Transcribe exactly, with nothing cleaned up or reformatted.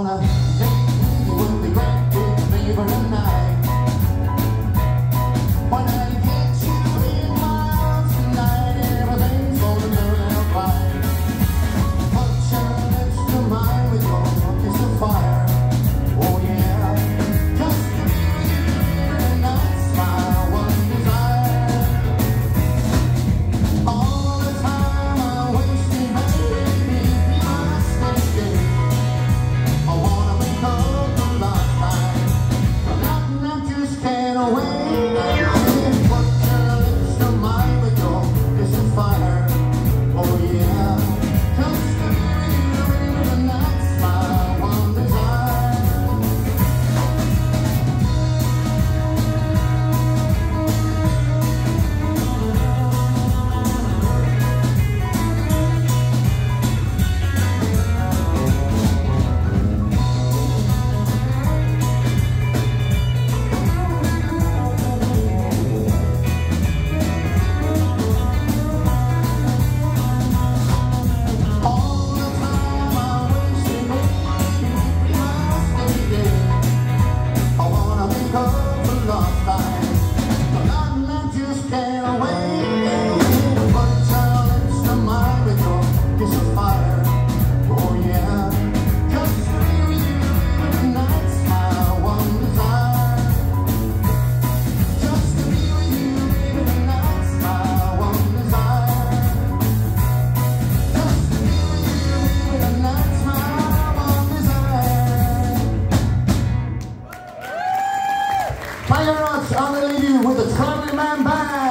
wanna take you with me, great big fever tonight. When I get you in my arms tonight, everything's gonna turn out right. Put your lips to mine with your kiss of fire. Oh yeah, just to be with you tonight's my one desire. All the time I'm wasting, baby, be my mistake. I wanna make up the last time, but nothing I just can't wait. Put your lips to mine with your kiss of fire. Oh yeah, just to be with you tonight's my one desire. All the time I'm wasting, baby, be my mistake. I wanna make up for lost time, but nothing I just can't wait. Put your lips to mine with your kiss of fire. Oh yeah, just to be with you tonight's my one desire. Just to be with you, baby, tonight's my one desire. Just to be with you, baby, tonight's my one desire. Thank you very much. I'm going to leave you with the Traveling Man Band.